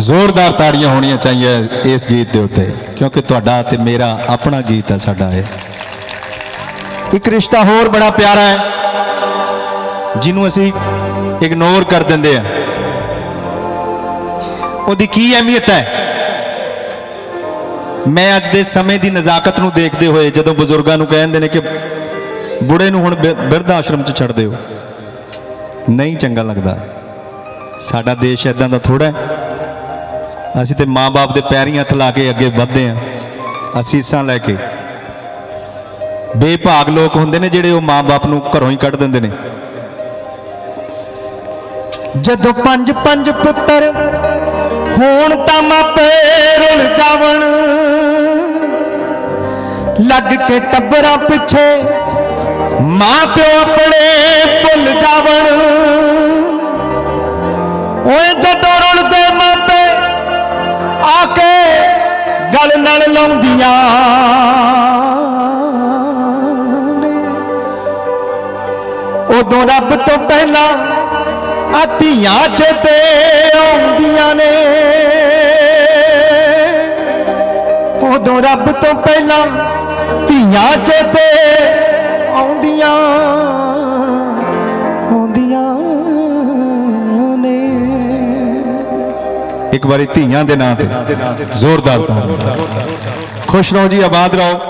जोरदार ताड़ियां होनी चाहिए इस गीत के उत्ते, क्योंकि तुहाडा ते मेरा अपना गीत है, साडा है। एक रिश्ता होर बड़ा प्यारा है जिन्हों असी इग्नोर कर देंगे हैं, उहदी की अहमियत है। मैं अज दे समय की नज़ाकत नूं देखते हुए जदों बजुर्गों नूं कहंदे ने कि बुढ़े नूं हुण बिरध आश्रम च छड्ड दिओ, नहीं चंगा लगता। साडा देश इदां दा थोड़ा है, असीं ते माँ बाप के पैरीं हत्थ ला के अगे वधदे हां, असीसां लैके। बेभाग लोग हुंदे ने जिहड़े माँ बाप नूं घरों ही कढ दिंदे ने। जदों पंज पंज पुत्तर होण तां मापे रुल जावण, लग के टब्बरां पिछे मां प्यो अपने भुल जावण। ओए जदों रुलदे मापे आके गल नाल लाउंदियां ने, उदों रब तो पहला धीआं चेते आउंदियां ने। उदों रब तो पहला धीआं चेते आउंदियां ने। एक बारी धीआं दे नां ते जोरदार। खुश रहो जी, आबाद रहो।